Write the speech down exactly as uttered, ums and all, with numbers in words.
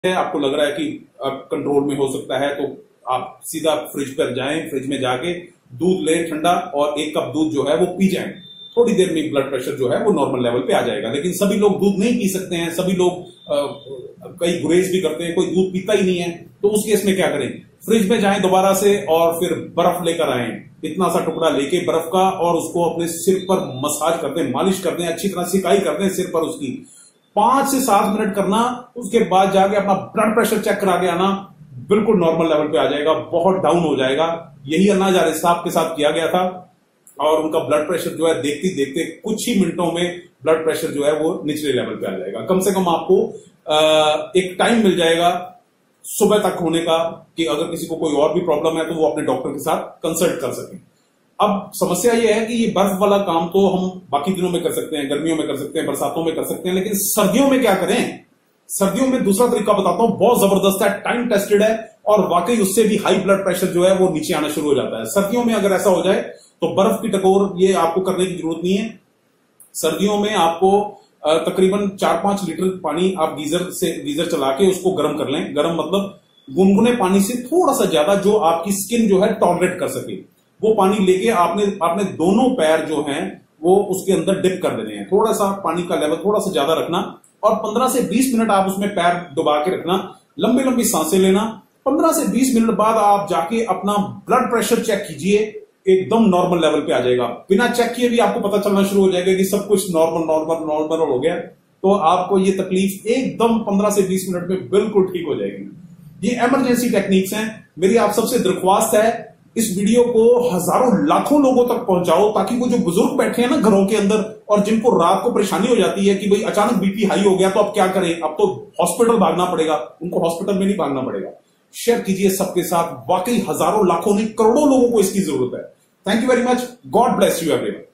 है, आपको लग रहा है कि कंट्रोल में हो सकता है, तो आप सीधा फ्रिज पर जाएं, फ्रिज में जाके दूध लें ठंडा और एक कप दूध जो है वो पी जाएं। थोड़ी देर में ब्लड प्रेशर जो है वो नॉर्मल लेवल पे आ जाएगा। लेकिन सभी लोग दूध नहीं पी सकते हैं, सभी लोग कई गुरेज भी करते हैं, कोई दूध पीता ही नहीं है, तो उस केस में क्या करें? फ्रिज में जाएं दोबारा से और फिर बर्फ लेकर आए, इतना सा टुकड़ा लेके बर्फ का, और उसको अपने सिर पर मसाज कर दें, मालिश कर दें, अच्छी तरह सिकाई कर दें सिर पर उसकी। पांच से सात मिनट करना, उसके बाद जाके अपना ब्लड प्रेशर चेक करा के आना, बिल्कुल नॉर्मल लेवल पे आ जाएगा, बहुत डाउन हो जाएगा। यही अन्ना हजारे साहब के साथ किया गया था और उनका ब्लड प्रेशर जो है देखते देखते कुछ ही मिनटों में ब्लड प्रेशर जो है वो निचले लेवल पे आ जाएगा। कम से कम आपको एक टाइम मिल जाएगा सुबह तक होने का कि अगर किसी को कोई और भी प्रॉब्लम है तो वो अपने डॉक्टर के साथ कंसल्ट कर सके। अब समस्या ये है कि ये बर्फ वाला काम तो हम बाकी दिनों में कर सकते हैं, गर्मियों में कर सकते हैं, बरसातों में कर सकते हैं, लेकिन सर्दियों में क्या करें? सर्दियों में दूसरा तरीका बताता हूं, बहुत जबरदस्त है, टाइम टेस्टेड है और वाकई उससे भी हाई ब्लड प्रेशर जो है वो नीचे आना शुरू हो जाता है। सर्दियों में अगर ऐसा हो जाए तो बर्फ की टकोर ये आपको करने की जरूरत नहीं है। सर्दियों में आपको तकरीबन चार पांच लीटर पानी आप गीजर से गीजर चला के उसको गर्म कर लें। गर्म मतलब गुनगुने पानी से थोड़ा सा ज्यादा, जो आपकी स्किन जो है टॉलरेट कर सके, वो पानी लेके आपने आपने दोनों पैर जो हैं वो उसके अंदर डिप कर देने हैं। थोड़ा सा पानी का लेवल थोड़ा सा ज्यादा रखना और पंद्रह से बीस मिनट आप उसमें पैर डुबा के रखना, लंबी लंबी सांसें लेना। पंद्रह से बीस मिनट बाद आप जाके अपना ब्लड प्रेशर चेक कीजिए, एकदम नॉर्मल लेवल पे आ जाएगा। बिना चेक किए भी आपको पता चलना शुरू हो जाएगा कि सब कुछ नॉर्मल नॉर्मल नॉर्मल हो गया। तो आपको ये तकलीफ एकदम पंद्रह से बीस मिनट में बिल्कुल ठीक हो जाएगी। ये इमरजेंसी टेक्निक्स हैं। मेरी आप सबसे दरख्वास्त है, इस वीडियो को हजारों लाखों लोगों तक पहुंचाओ, ताकि वो जो बुजुर्ग बैठे हैं ना घरों के अंदर और जिनको रात को परेशानी हो जाती है कि भाई अचानक बीपी हाई हो गया तो अब क्या करें, अब तो हॉस्पिटल भागना पड़ेगा, उनको हॉस्पिटल में नहीं भागना पड़ेगा। शेयर कीजिए सबके साथ, वाकई हजारों लाखों नहीं करोड़ों लोगों को इसकी जरूरत है। Thank you very much, God bless you everyone.